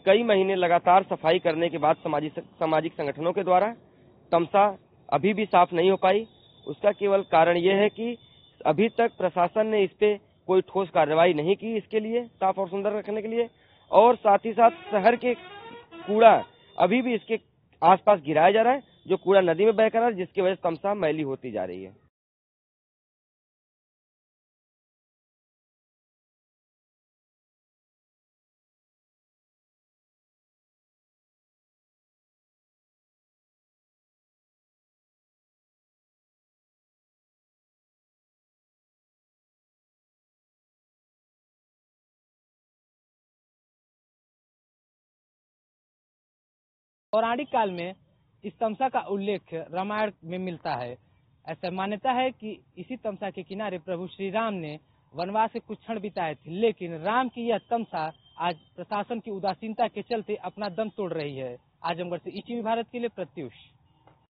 कई महीने लगातार सफाई करने के बाद सामाजिक संगठनों के द्वारा तमसा अभी भी साफ नहीं हो पाई। उसका केवल कारण यह है कि अभी तक प्रशासन ने इस पे कोई ठोस कार्रवाई नहीं की इसके लिए साफ और सुंदर रखने के लिए, और साथ ही साथ शहर के कूड़ा अभी भी इसके आसपास गिराया जा रहा है, जो कूड़ा नदी में बह कर रहा है, जिसकी वजह से तमसा मैली होती जा रही है। पौराणिक काल में इस तमसा का उल्लेख रामायण में मिलता है। ऐसा मान्यता है कि इसी तमसा के किनारे प्रभु श्री राम ने वनवास के कुछ क्षण बिताए थे, लेकिन राम की यह तमसा आज प्रशासन की उदासीनता के चलते अपना दम तोड़ रही है। आजमगढ़ से ईटीवी भारत के लिए प्रत्युष।